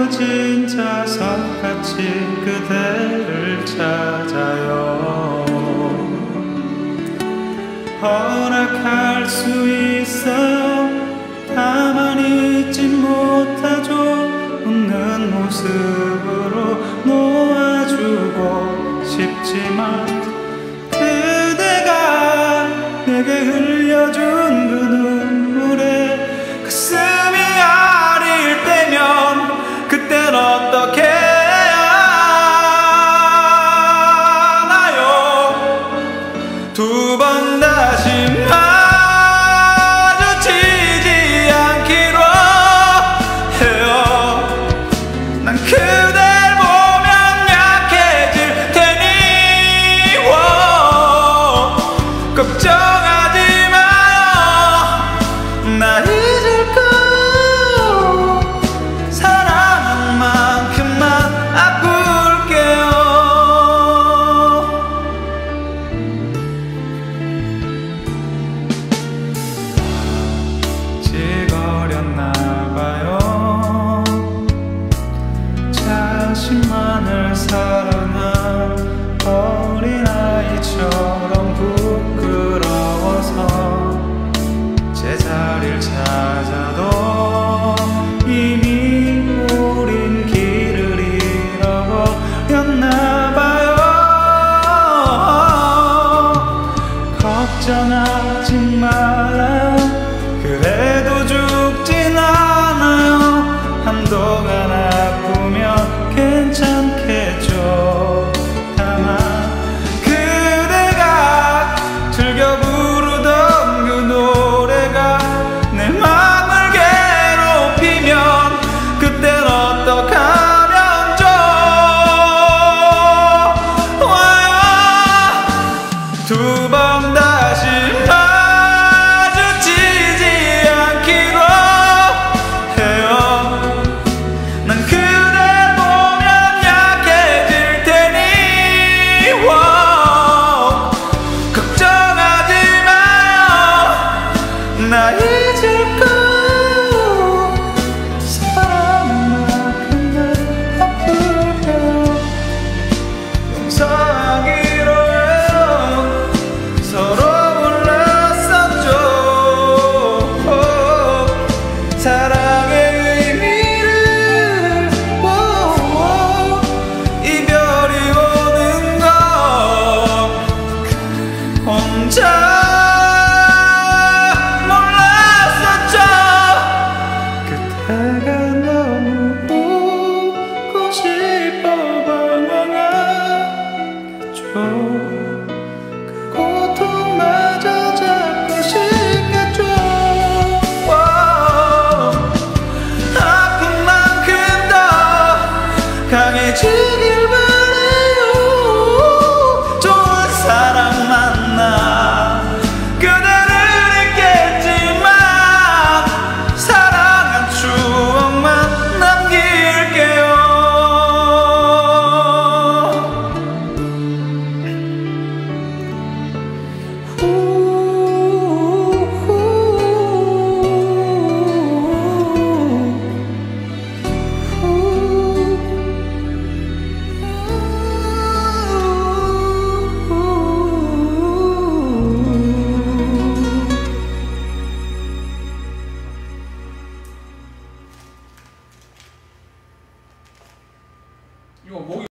무너진 자석같이 그대를 찾아요. 허락할 수 있어요. 다만 잊지 못하죠. 웃는 모습으로 놓아주고 싶지만 그대가 내게 흘려준 그 눈물에 가슴이 아릴 때면 그땐 어떻게 하나요? 두 번 다시 마주치지 않기로 해요. 난 그댈 보면 약해질 테니 걱정하지 마요. 나 잊을 거예요. 사랑한 만큼만 아플게요. 지거렸나봐요. 자신만을 사랑한 어린아이처럼 부끄러워서 제자리를 찾아도 이미 우린 길을 잃어버렸나봐요. 걱정하지 말아요. 그래도 죽진 않아요. 한동안